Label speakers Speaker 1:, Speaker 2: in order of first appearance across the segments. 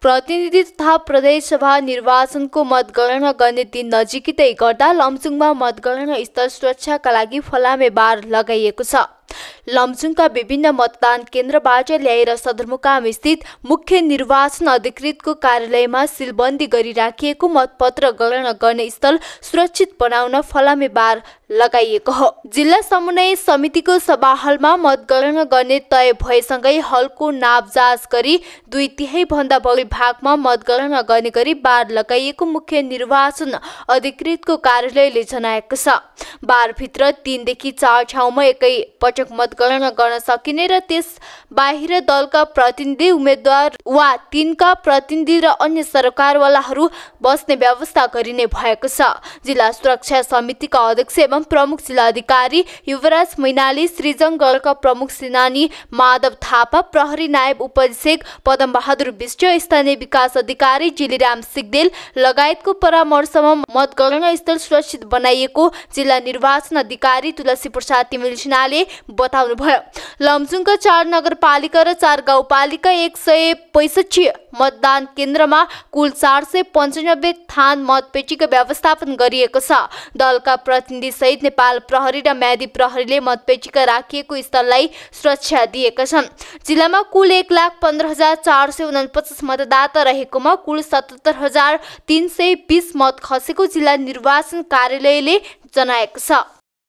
Speaker 1: प्रतिनिधि तथा प्रदेश सभा निर्वाचनको मतगणना गर्ने दिन नजिकै गर्दा लमजुङमा मतगणना स्थल सुरक्षाका लागि फलामे बार लगाइएको छ। लमजुङका विभिन्न मतदान केन्द्रबाट ल्याएर सदरमुकाम स्थित मुख्य निर्वाचन अधिकृतको कार्यालयमा सिलबन्दी गरी राखिएको मतपत्र गणना गर्ने स्थल सुरक्षित बनाउन फलामे बार लगाइएको हो। जिल्ला समन्वय समितिको सभा हलमा मतगणना गर्ने तय भएसँगै हलको नापजाँच गरी 2/3 भन्दा बढी भागमा मतगणना गर्ने गरी बार लगाइएको मुख्य निर्वाचन अधिकृतको कार्यालयले जनाएको छ। बारभित्र 3 देखि 4 ठाउँमा एकै पटक मतगणना गर्न सकिने र त्यस बाहिर दलका प्रतिनिधि उम्मेद्वार वा तिनका प्रतिनिधि र अन्य सरकारवालाहरू बस्ने व्यवस्था गरिने भएको छ। जिल्ला सुरक्षा समितिका अध्यक्ष एवं प्रमुख जिल्ला अधिकारी युवराज मैनाली, श्रीजङगढका प्रमुख सेनानी माधव थापा, प्रहरी नायब उपरीक्षक पदमबहादुर विष्ट, स्थानीय विकास अधिकारी जिलिराम सिगदेल लगायतको परामर्शमा मतगणना स्थल सुरक्षित बनाइएको जिल्ला निर्वाचन अधिकारी तुलसी प्रसाद तिमिल सिन्हाले बताउनुभयो। लमजुङका 4 नगरपालिका र 4 गाउँपालिका 165 मतदान केन्द्रमा कुल 495 थान मतपेटीको व्यवस्थापन गरिएको छ। दलका प्रतिनिधि सहित नेपाल प्रहरी र म्यादी प्रहरीले मतपेटीका राखिएको स्थललाई सुरक्षा दिएका छन्। जिल्लामा कुल 1,15,449 मतदाता रहेकोमा कुल 77,320 मत खसेको जिल्ला निर्वाचन कार्यालयले जनाएको छ।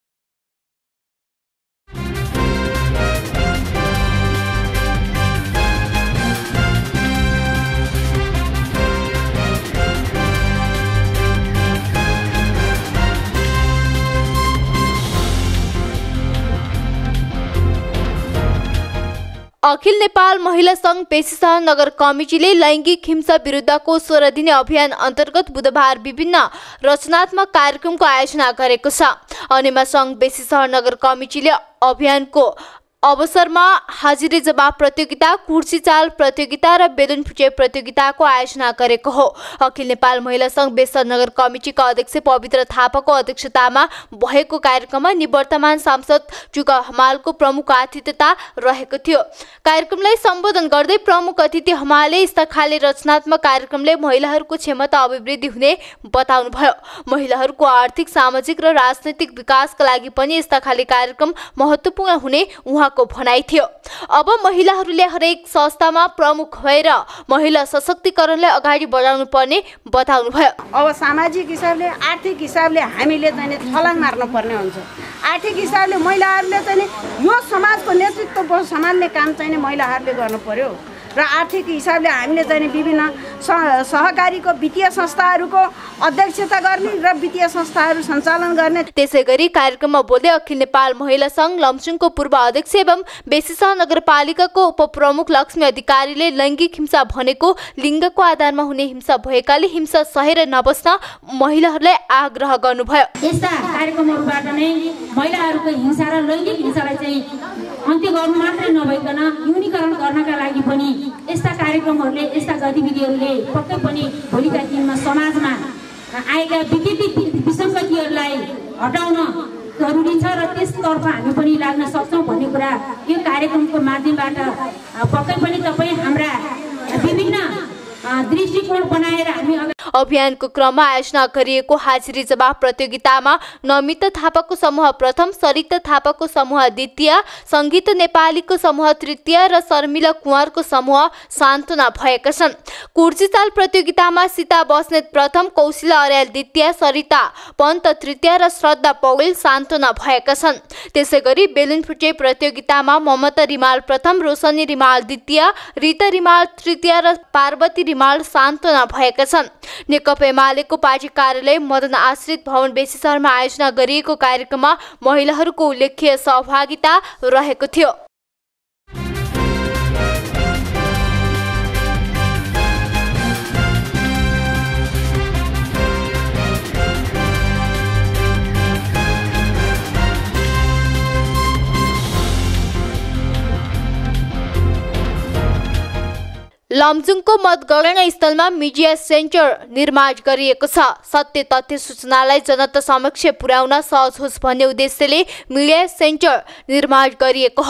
Speaker 1: अखिल नेपाल महिला संघ पेशिसह नगर कमिटीले लैङ्गिक हिंसा विरुद्धको 16 दिने अभियान अन्तर्गत बुधबार विभिन्न रचनात्मक कार्यक्रमको आयोजना गरेको छ। अनेमा संघ पेशिसह नगर कमिटीले अभियानको अवसरमा हाजिरी जवाब प्रतियोगिता, कुर्सी चाल प्रतियोगिता र बेलुन फुटे प्रतियोगिताको आयोजना गरेको हो। अखिल नेपाल महिला संघ पेशिसह नगर कमिटीका अध्यक्ष पवित्र थापाको अध्यक्षतामा भएको कार्यक्रममा निवर्तमान सांसद टुका हमालको प्रमुख आतिथ्यता रहेको थियो। कार्यक्रमलाई सम्बोधन गर्दै प्रमुख अतिथि हमालले यस्ता खाले रचनात्मक कार्यक्रमले महिलाहरूको क्षमता अभिवृद्धि हुने बताउनुभयो। महिलाहरूको आर्थिक, सामाजिक र राजनैतिक विकासका लागि पनि यस्ता खाले कार्यक्रम महत्त्वपूर्ण हुने उहाँको भनाइ थियो। अब महिलाहरूले हरेक संस्थामा प्रमुख भएर महिला सशक्तिकरणलाई अगाडि बढाउनु पर्ने बताउनुभयो।
Speaker 2: अब सामाजिक हिसाबले, आर्थिक हिसाबले हामीले चाहिँ छलाङ मार्नु पर्ने हुन्छ। आर्थिक हिसाबले महिलाहरूले चाहिँ यो समाजको नेतृत्व सम्हाल्ने काम चाहिँ महिलाहरूले गर्नु पर्यो र आर्थिक हिसाबले हामीले चाहिँ विभिन्न सहकारीको वित्तीय संस्थाहरूको अध्यक्षता गर्ने र वित्तीय संस्थाहरू सञ्चालन गर्ने।
Speaker 1: त्यसैगरी कार्यक्रममा बोल्दै अखिल नेपाल महिला संघ लमजुङको पूर्व अध्यक्ष एवं बेसिसा नगरपालिकाको उपप्रमुख लक्ष्मी अधिकारीले लैङ्गिक हिंसा भनेको लिङ्गको आधारमा हुने हिंसा भएकाले हिंसा सहेर नबस्न महिलाहरूलाई आग्रह गर्नुभयो।
Speaker 3: यस्ता कार्यक्रमहरूबाट नै महिलाहरूको हिंसा र लैङ्गिक हिंसालाई चाहिँ अन्त्य गर्नु मात्रै नभइकन न्यूनीकरण गर्नका लागि पनि यस्ता कार्यक्रमहरूले, यस्ता गतिविधिहरूले पक्कै पनि भोलिका दिनमा समाजमा आएका विसङ्गतिहरूलाई हटाउन जरुरी छ र त्यसतर्फ हामी पनि लाग्न सक्छौँ भन्ने कुरा यो कार्यक्रमको माध्यमबाट पक्कै पनि तपाईँ हाम्रा विभिन्न दृष्टिकोण बनाएर हामी
Speaker 1: अभियानको क्रममा आयोजना गरिएको हाजिरी जवाब प्रतियोगितामा नमिता थापाको समूह प्रथम, सरिता थापाको समूह द्वितीय, सङ्गीत नेपालीको समूह तृतीय र शर्मिला कुँवरको समूह सान्त्वना भएका छन्। कुर्सी चाल प्रतियोगितामा सीता बस्नेत प्रथम, कौशिला अर्याल द्वितीय, सरिता पन्त तृतीय र श्रद्धा पौडेल सान्त्वना भएका छन्। त्यसैगरी बेलुन फुटे प्रतियोगितामा ममता रिमाल प्रथम, रोशनी रिमाल द्वितीय, रिता रिमाल तृतीय र पार्वती रिमाल सान्त्वना भएका छन्। नेकपा एमालेको पार्टी कार्यालय मदन आश्रित भवन बेसीसरमा आयोजना गरिएको कार्यक्रममा महिलाहरूको उल्लेख्य सहभागिता रहेको थियो। लमजुङको मतगणना स्थलमा मिडिया सेन्टर निर्माण गरिएको छ। सत्य तथ्य सूचनालाई जनता समक्ष पुर्याउन सहज होस् भन्ने उद्देश्यले मिडिया सेन्टर निर्माण गरिएको हो।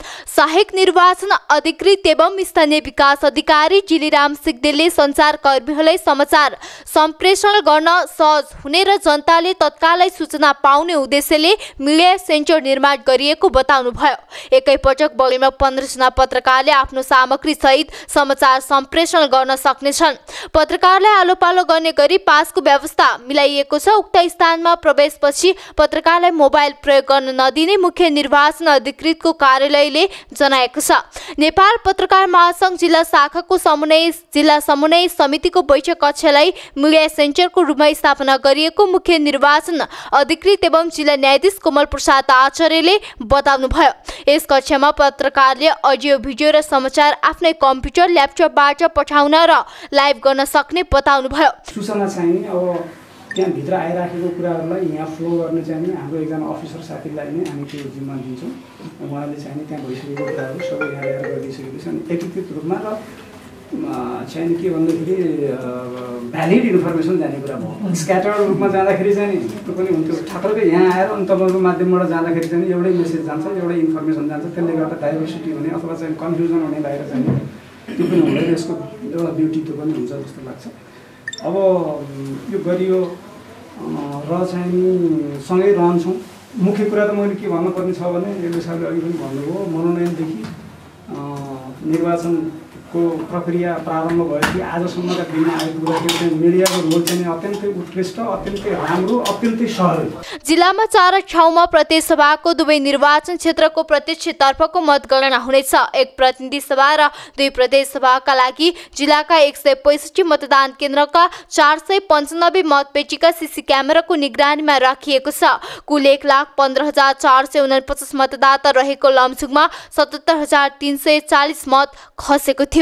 Speaker 1: सहायक निर्वाचन अधिकृत एवं स्थानीय विकास अधिकारी जिलिराम सिग्देलले सञ्चारकर्मीहरूलाई समाचार सम्प्रेषण गर्न सहज हुने र जनताले तत्कालै सूचना पाउने उद्देश्यले मिडिया सेन्टर निर्माण गरिएको बताउनुभयो। एकैपटक बढीमा 15 जना पत्रकारले आफ्नो सामग्री सहित समाचार सम्प्रेषण गर्न सक्नेछन्। पत्रकारलाई आलोपालो गर्ने गरी पासको व्यवस्था मिलाइएको छ। उक्त स्थानमा प्रवेशपछि पत्रकारलाई मोबाइल प्रयोग गर्न नदिने मुख्य निर्वाचन अधिकृतको कार्यालयले जनाएको छ। नेपाल पत्रकार महासंघ जिल्ला शाखाको जिल्ला समन्वय समितिको बैठक कक्षलाई मिडिया सेन्टरको रूपमा स्थापना गरिएको मुख्य निर्वाचन अधिकृत एवं जिल्ला न्यायाधीश कोमल प्रसाद आचार्यले बताउनुभयो। यस कक्षमा पत्रकारले अडियो भिडियो र समाचार आफ्नै कम्प्युटर ल्यापटपबाट पठाउन र लाइभ गर्न सक्ने बताउनुभयो।
Speaker 4: सूचना चाहिँ अब त्यहाँभित्र आइराखेको कुराहरूलाई यहाँ फ्लो गर्ने चाहिँ हाम्रो एकजना अफिसर साथीलाई नै हामी त्यो जिम्मा दिन्छौँ। उहाँले चाहिँ त्यहाँ भइसकेको कुराहरू सबै यहाँ ल्याएर गरिदिइसकेको छ। अनि एकीकृत रूपमा र चाहिँ के भन्दाखेरि भ्यालिड इन्फर्मेसन जाने कुरा भयो। स्क्याटर्ड रूपमा जाँदाखेरि चाहिँ त्यो पनि हुन्थ्यो। ठक्करकै यहाँ आएर अनि तपाईँको माध्यमबाट जाँदाखेरि चाहिँ एउटै मेसेज जान्छ, एउटै इन्फर्मेसन जान्छ। त्यसले गर्दा डाइभर्सिटी हुने अथवा चाहिँ कन्फ्युजन हुने बाहिर चाहिँ त्यो पनि हुँदैन। यसको एउटा ब्युटी त्यो पनि हुन्छ जस्तो लाग्छ। अब यो गरियो र चाहिँ सँगै रहन्छौँ। मुख्य कुरा त मैले के भन्नुपर्ने छ भने यो साहबले अघि पनि भन्नुभयो, मनोनयनदेखि निर्वाचनको प्रक्रिया प्रारम्भ भएपछि आजसम्मका दिनमा आइपुग्दाखेरि चाहिँ मिडियाको रोल चाहिँ अत्यन्तै उत्कृष्ट, अत्यन्तै राम्रो, अत्यन्तै सहज।
Speaker 1: जिल्लामा 4 ठाउँमा प्रत्येक सभाको दुवै निर्वाचन क्षेत्रको प्रत्यक्षतर्फको मतगणना हुनेछ। एक प्रतिनिधि सभा र 2 प्रदेश सभाका लागि जिल्लाका 165 मतदान केन्द्रका 495 मतपेटिका सीसी क्यामेराको निगरानीमा राखिएको छ। कुल 1,15,449 मतदाता रहेको लमजुङमा 77,340 मत खसेको थियो।